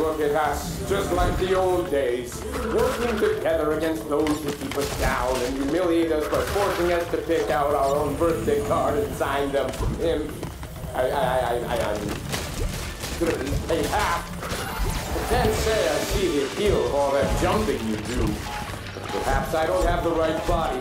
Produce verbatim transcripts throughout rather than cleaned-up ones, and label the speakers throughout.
Speaker 1: look at us, just like the old days, working together against those who keep us down and humiliate us by forcing us to pick out our own birthday card and sign them from him. I, I, I, I, I'm gonna at least pay half. I can't say I see the appeal of all that jumping you do, but perhaps I don't have the right body.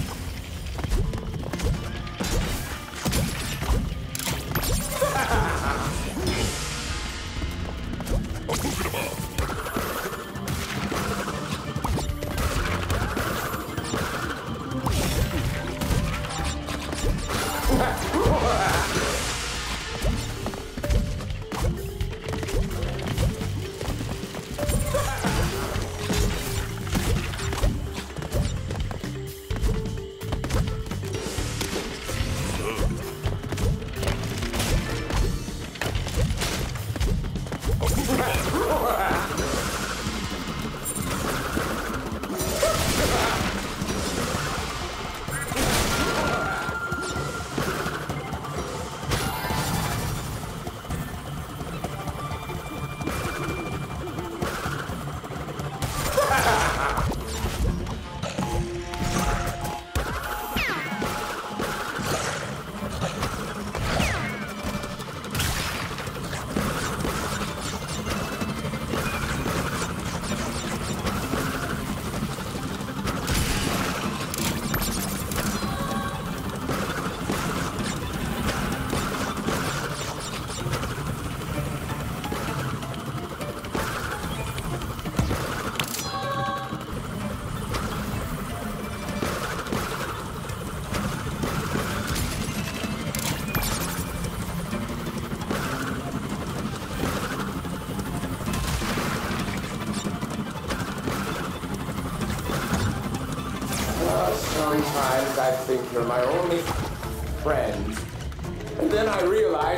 Speaker 1: Sometimes I think you're my only friend. And then I realize,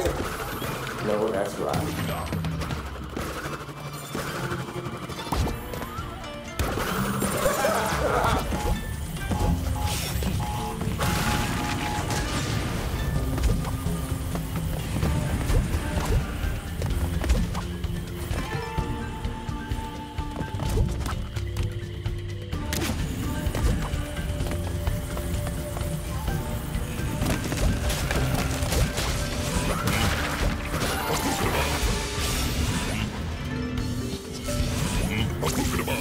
Speaker 1: no, that's right.
Speaker 2: Akuma.